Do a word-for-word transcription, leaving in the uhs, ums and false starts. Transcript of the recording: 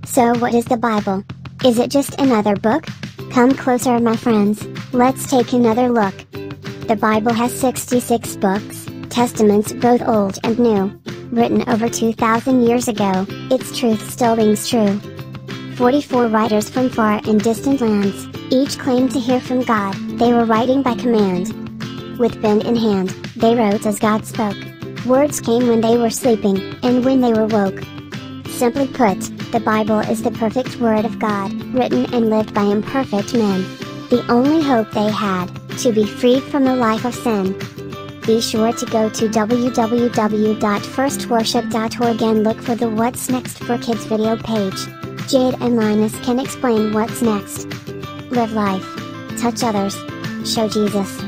So what is the Bible? Is it just another book? Come closer, my friends, let's take another look. The Bible has sixty-six books, testaments both Old and New. Written over two thousand years ago, its truth still rings true. forty-four writers from far and distant lands, each claimed to hear from God. They were writing by command. With pen in hand, they wrote as God spoke. Words came when they were sleeping, and when they were woke. Simply put, the Bible is the perfect Word of God, written and lived by imperfect men. The only hope they had, to be freed from the life of sin. Be sure to go to w w w dot first worship dot org and look for the What's Next for Kids video page. Jade and Linus can explain what's next. Live life. Touch others. Show Jesus.